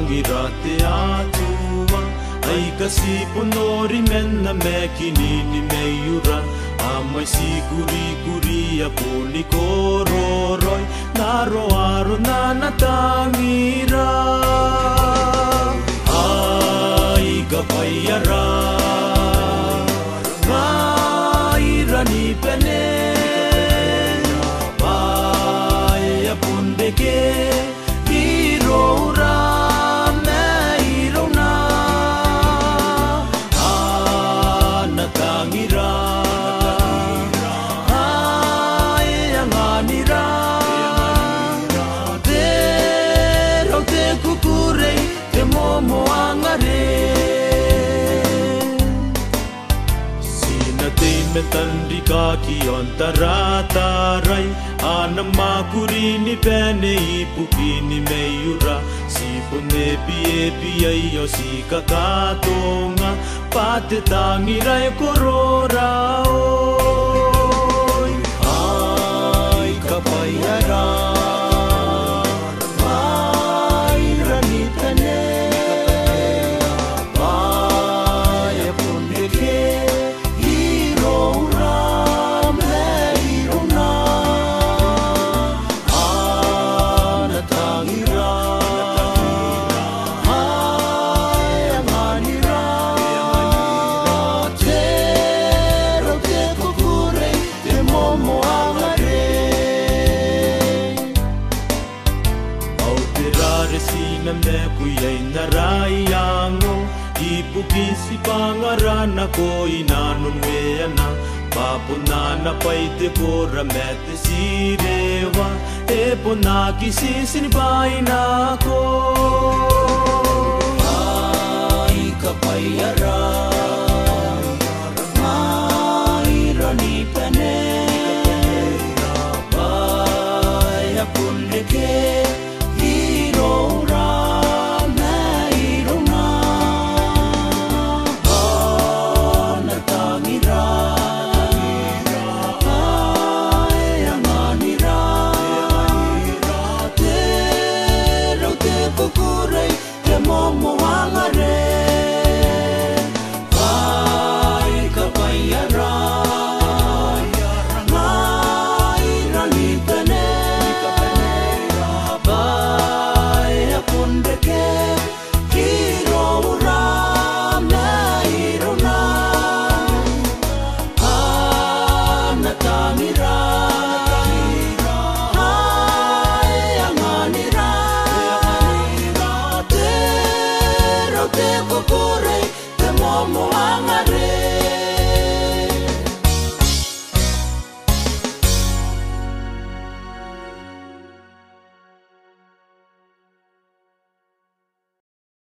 tangira te atua ai kasi ponori menna me kinini meiura amai siguri guria poli kororoi naro aro nana tangira ai kapayara ngaira ni pene baya pundeke irora me irona ana tangira momo angare sina teime tandika ki ontaratarai anama kurini pene ipukini meiura sipone pie yo sikakatonga pate tangira e korora oi ai kapayara me kuyay narayango ipukisi pangarana ko inanun weana papunana paite kora mete sirewa epona kisisin baina ko ai kapayara